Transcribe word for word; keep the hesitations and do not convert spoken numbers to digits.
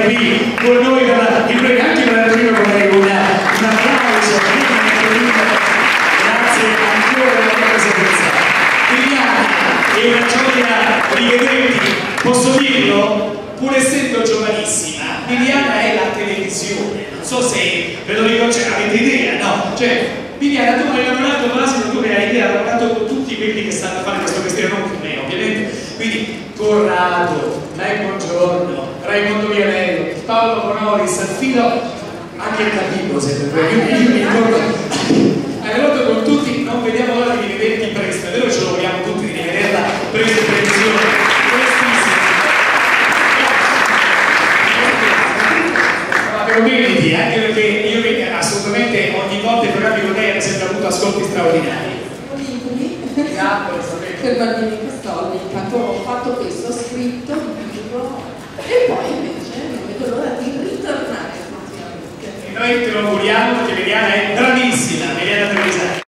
qui con noi per la, il premio, anche per la prima con una, un applauso. Grazie ancora per la presenza. Liliana, è una gioia rivederti, posso dirlo? Pur essendo giovanissima, Liliana è la televisione, non so se ve lo dico, cioè, avete idea, no? Cioè, Liliana, tu hai lavorato quasi, tu ne hai idea, hai lavorato con tutti quelli che stanno a fare questo mestiere, non con me ovviamente, quindi Corrado, Lei Buongiorno, Raimondo Vianello, Paolo Bonolis, fino anche il Capillo, se io mi ricordo, hai lavorato con tutti, non vediamo l'ora di rivederti presto, è vero ce lo vogliamo tutti di rivederla presto in televisione. Complimenti, anche perché io assolutamente ogni volta i programmi con lei hanno sempre avuto ascolti straordinari. Per bambini custodi, intanto ho fatto questo, ho scritto un libro e poi invece non vedo l'ora di ritornare effettivamente. E noi te lo auguriamo perché Liliana è bravissima.